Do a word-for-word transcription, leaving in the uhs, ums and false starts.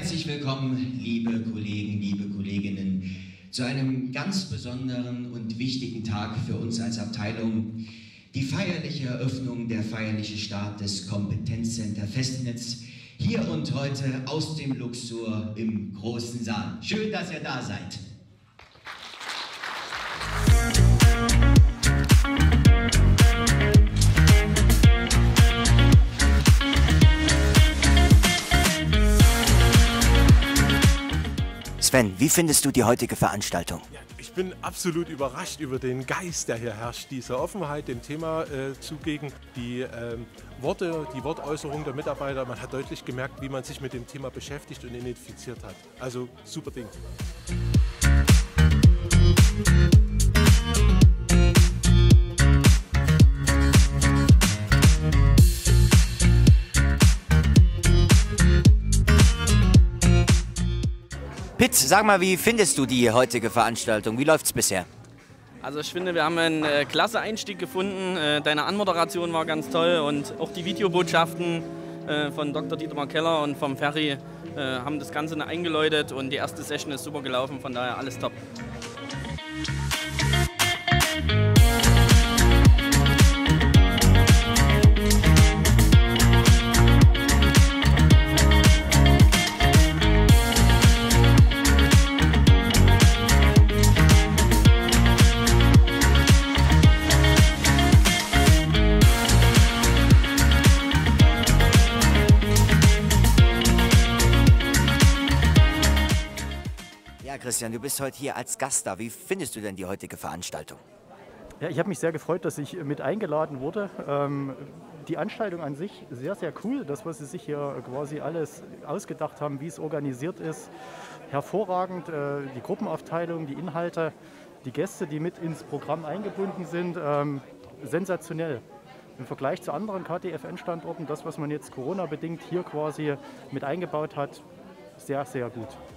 Herzlich willkommen, liebe Kollegen, liebe Kolleginnen, zu einem ganz besonderen und wichtigen Tag für uns als Abteilung. Die feierliche Eröffnung, der feierliche Start des Kompetenzcenter Festnetz, hier und heute aus dem Luxor im großen Saal. Schön, dass ihr da seid. Sven, wie findest du die heutige Veranstaltung? Ja, ich bin absolut überrascht über den Geist, der hier herrscht, diese Offenheit dem Thema äh, zugegen, die ähm, Worte, die Wortäußerung der Mitarbeiter. Man hat deutlich gemerkt, wie man sich mit dem Thema beschäftigt und identifiziert hat. Also super Ding. Pitt, sag mal, wie findest du die heutige Veranstaltung? Wie läuft's bisher? Also ich finde, wir haben einen äh, klasse Einstieg gefunden. Äh, deine Anmoderation war ganz toll und auch die Videobotschaften äh, von Doktor Dietmar Keller und vom Ferry äh, haben das Ganze eingeläutet und die erste Session ist super gelaufen, von daher alles top. Ja, Christian, du bist heute hier als Gast da. Wie findest du denn die heutige Veranstaltung? Ja, ich habe mich sehr gefreut, dass ich mit eingeladen wurde. Ähm, die Anstaltung an sich sehr, sehr cool. Das, was Sie sich hier quasi alles ausgedacht haben, wie es organisiert ist, hervorragend. Äh, die Gruppenaufteilung, die Inhalte, die Gäste, die mit ins Programm eingebunden sind, ähm, sensationell. Im Vergleich zu anderen K T F N-Standorten, das, was man jetzt Corona-bedingt hier quasi mit eingebaut hat, sehr, sehr gut.